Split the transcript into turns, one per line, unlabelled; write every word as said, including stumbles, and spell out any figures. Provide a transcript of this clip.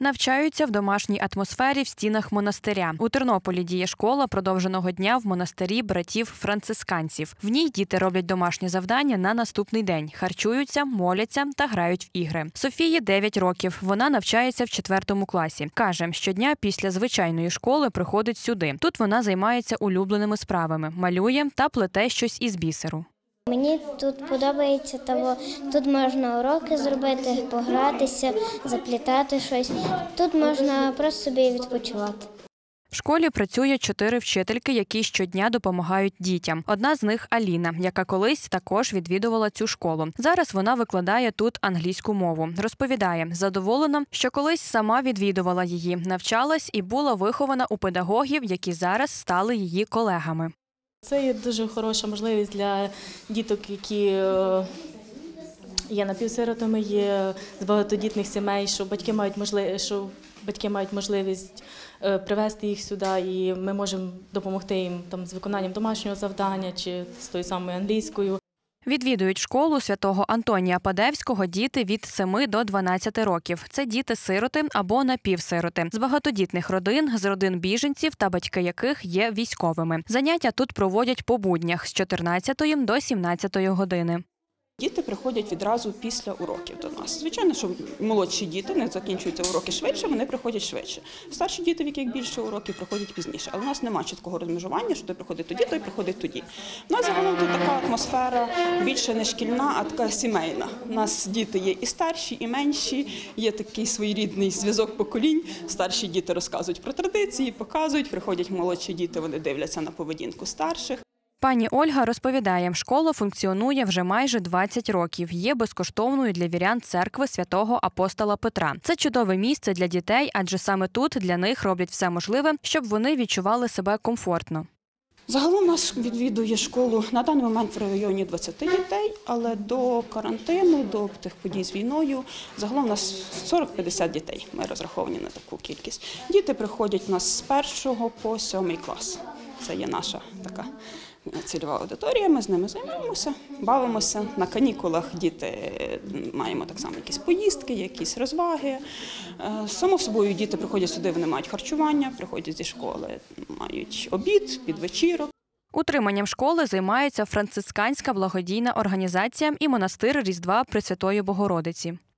Навчаються в домашній атмосфері в стінах монастиря. У Тернополі діє школа продовженого дня в монастирі братів-францисканців. В ній діти роблять домашні завдання на наступний день, харчуються, моляться та грають в ігри. Софії дев'ять років. Вона навчається в четвертому класі. Каже, щодня після звичайної школи приходить сюди. Тут вона займається улюбленими справами, малює та плете щось із бісеру.
Мені тут подобається того, тут можна уроки зробити, погратися, заплітати щось. Тут можна просто собі відпочивати.
В школі працює чотири вчительки, які щодня допомагають дітям. Одна з них – Аліна, яка колись також відвідувала цю школу. Зараз вона викладає тут англійську мову. Розповідає, задоволена, що колись сама відвідувала її, навчалась і була вихована у педагогів, які зараз стали її колегами.
Це є дуже хороша можливість для діток, які є напівсиротами, є з багатодітних сімей, що батьки мають можливість, що батьки мають можливість привезти їх сюди, і ми можемо допомогти їм там з виконанням домашнього завдання чи з тою самою англійською.
Відвідують школу святого Антонія Падевського діти від семи до дванадцяти років. Це діти-сироти або напівсироти, з багатодітних родин, з родин біженців та батьки яких є військовими. Заняття тут проводять по буднях з чотирнадцятої до сімнадцятої години.
Діти приходять відразу після уроків до нас. Звичайно, що молодші діти, не закінчуються уроки швидше, вони приходять швидше. Старші діти, в яких більше уроків, приходять пізніше. Але у нас немає чіткого розмежування, що той приходить тоді, той приходить тоді. У нас загалом тут така атмосфера більше не шкільна, а така сімейна. У нас діти є і старші, і менші, є такий своєрідний зв'язок поколінь. Старші діти розказують про традиції, показують, приходять молодші діти, вони дивляться на поведінку старших.
Пані Ольга розповідає, школа функціонує вже майже двадцять років. Є безкоштовною для вірян церкви святого апостола Петра. Це чудове місце для дітей, адже саме тут для них роблять все можливе, щоб вони відчували себе комфортно.
Загалом нас відвідує школу на даний момент в районі двадцяти дітей, але до карантину, до тих подій з війною, загалом у нас сорок-п'ятдесят дітей. Ми розраховані на таку кількість. Діти приходять у нас з першого по сьомий клас. Це є наша така цільова аудиторія, ми з ними займаємося, бавимося. На канікулах діти маємо так само якісь поїздки, якісь розваги. Само собою діти приходять сюди, вони мають харчування, приходять зі школи, мають обід, підвечірок.
Утриманням школи займається францисканська благодійна організація і монастир Різдва Пресвятої Богородиці.